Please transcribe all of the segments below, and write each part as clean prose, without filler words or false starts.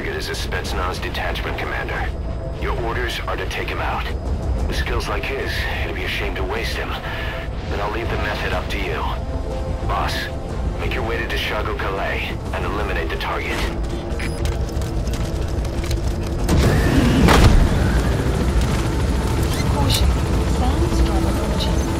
target is a Spetsnaz detachment commander. Your orders are to take him out. With skills like his, it'd be a shame to waste him. But I'll leave the method up to you. Boss, make your way to Dishago Calais and eliminate the target. Caution. Sandstorm approaching.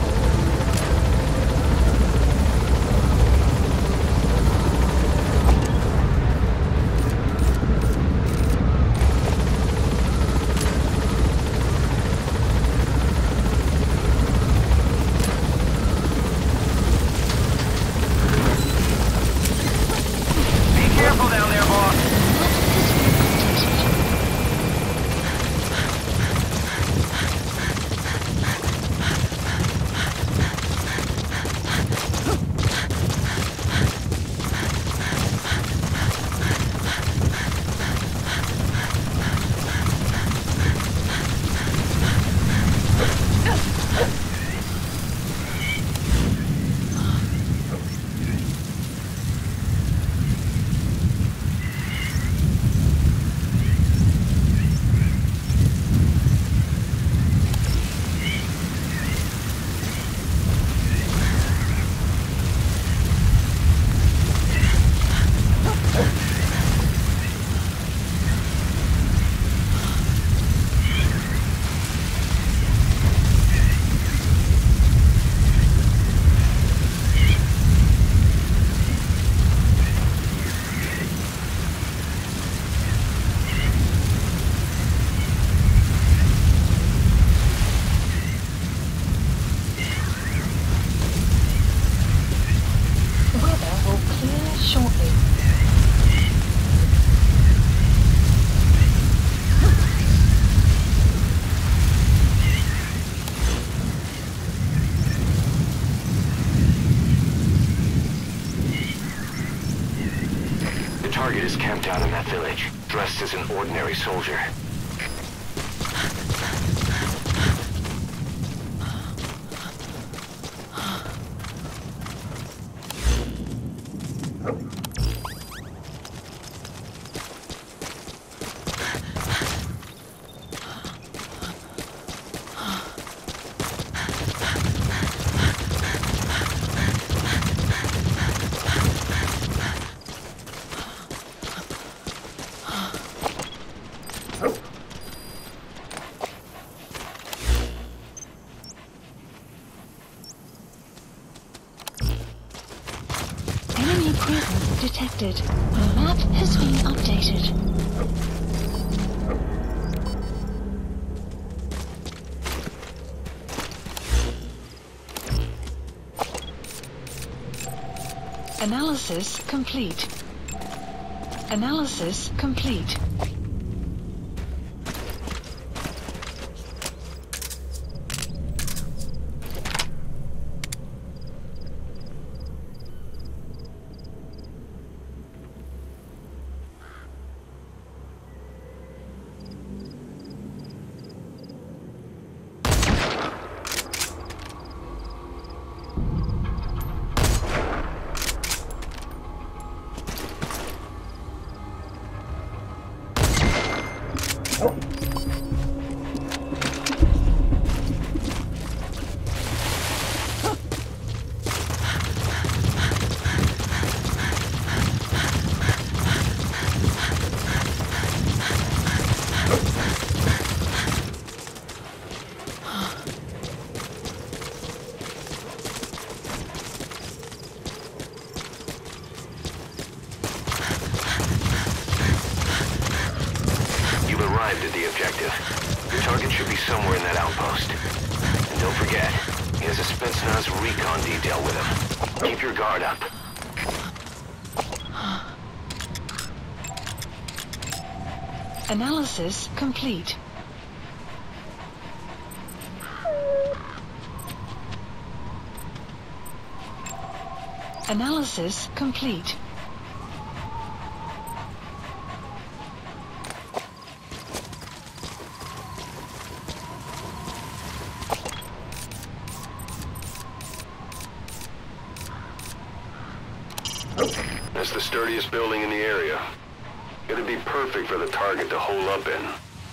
Target is camped out in that village, dressed as an ordinary soldier. Enemy presence detected. The map has been updated. Analysis complete. Analysis complete. At the objective. Your target should be somewhere in that outpost. And don't forget, he has a Spetsnaz recon detail with him. Keep your guard up. Analysis complete. Analysis complete. That's the sturdiest building in the area. It'd be perfect for the target to hole up in.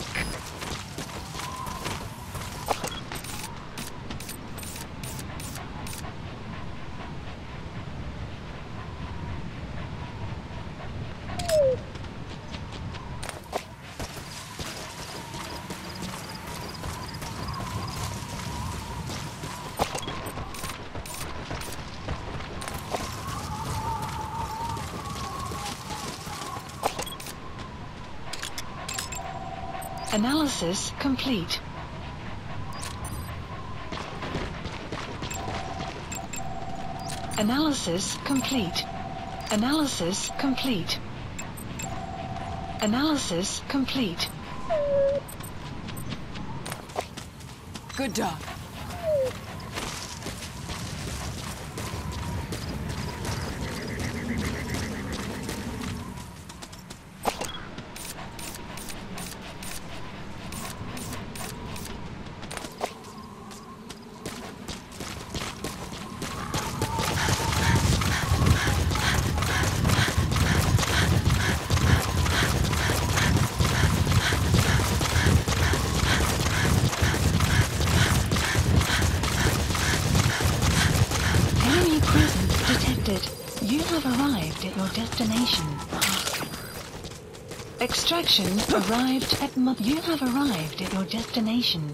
Analysis complete. Analysis complete. Analysis complete. Analysis complete. Good job. You have arrived at your destination. Extraction arrived at You have arrived at your destination.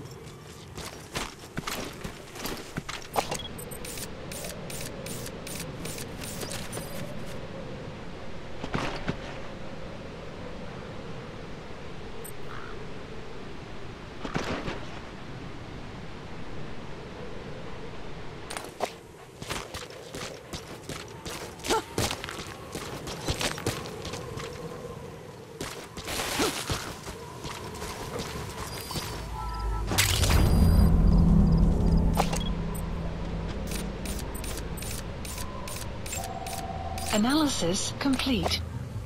Analysis complete.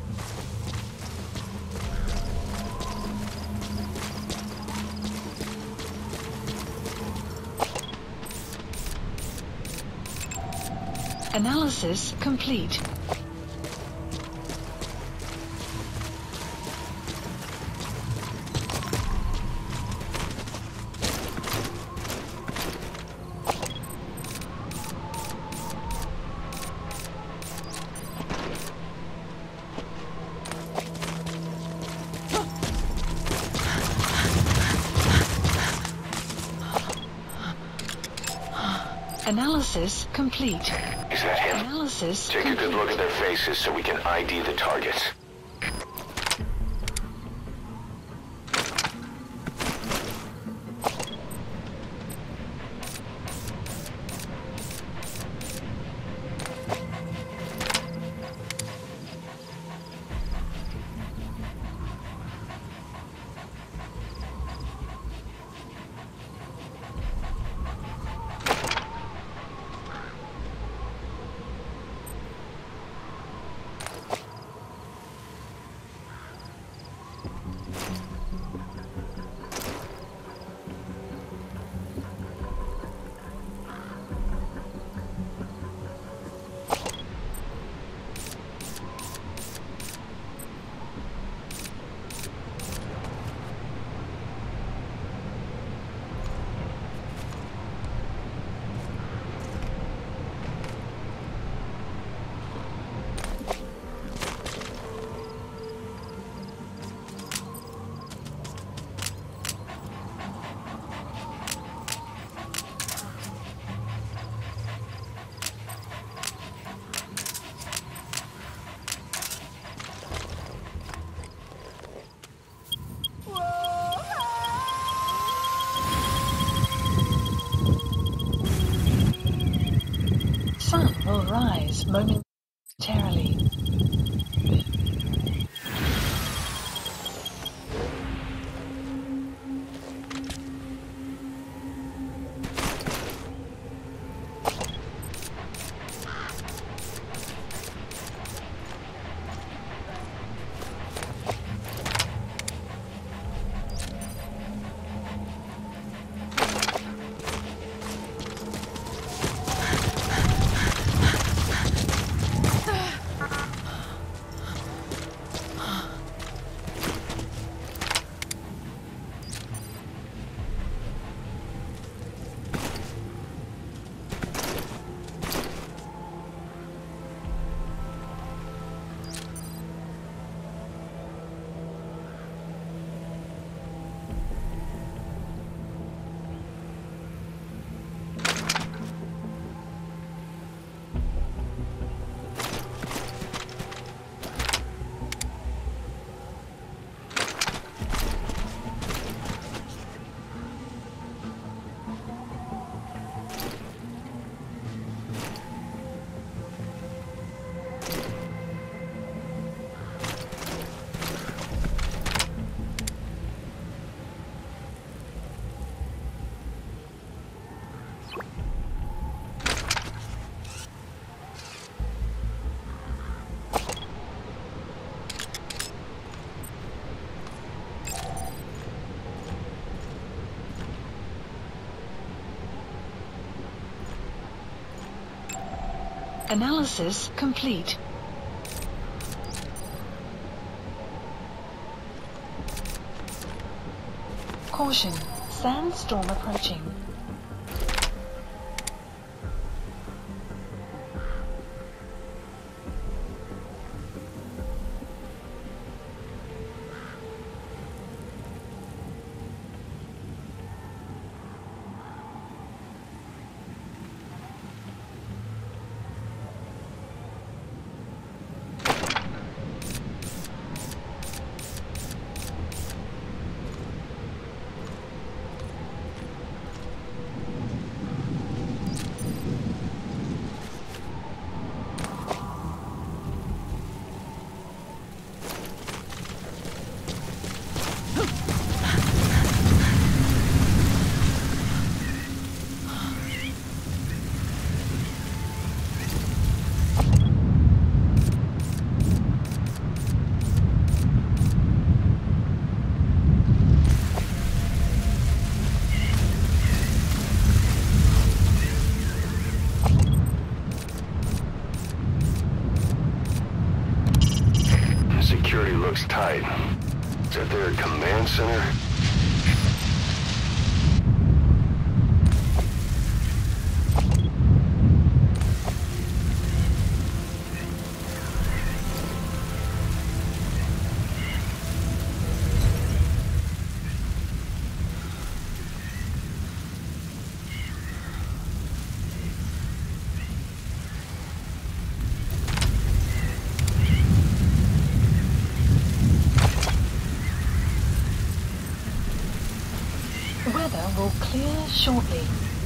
Analysis complete. Analysis complete. Is that him? Analysis Take complete. a good look at their faces so we can ID the targets. Sun will rise momentarily. Analysis complete. Caution, sandstorm approaching. Security looks tight. Is that their command center? Weather will clear shortly.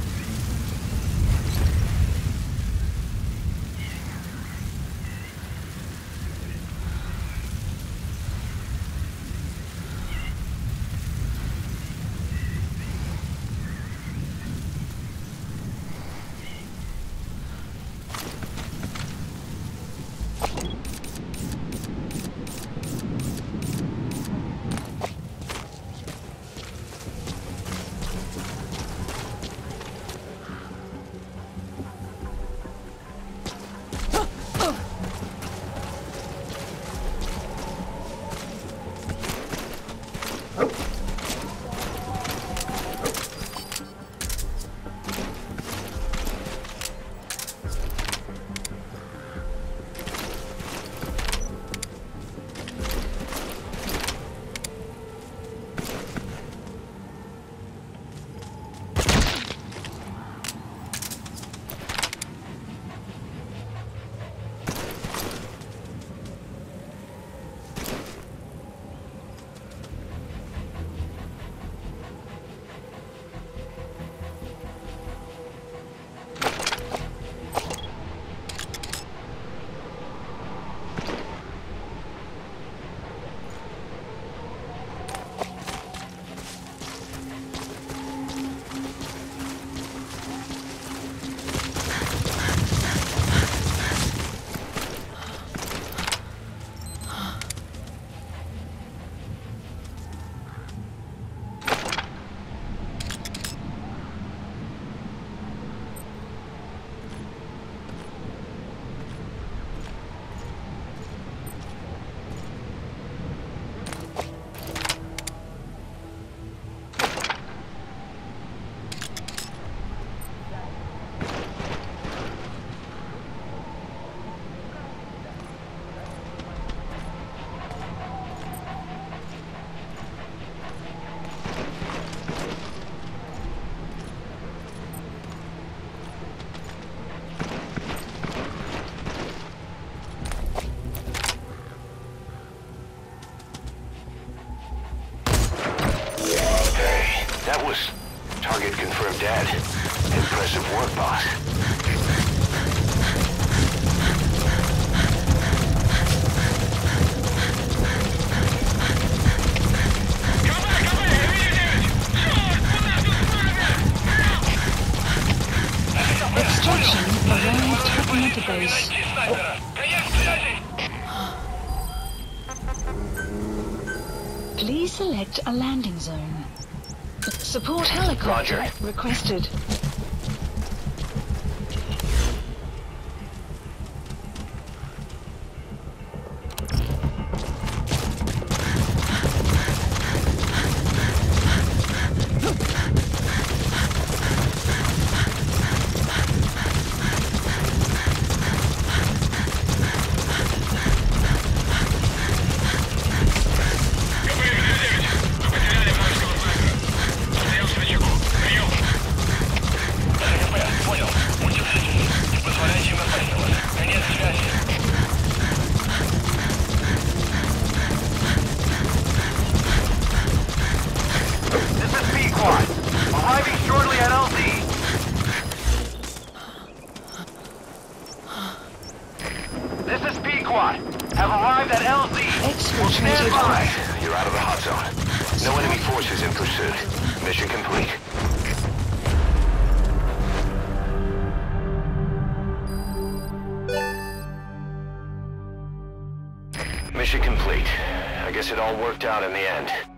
That was target confirmed dead. Impressive work, boss. Extraction arrived at the base. Please select a landing zone. Support helicopter requested. squad have arrived at LZ. We'll stand by. You're out of the hot zone. No enemy forces in pursuit. Mission complete. Mission complete. I guess it all worked out in the end.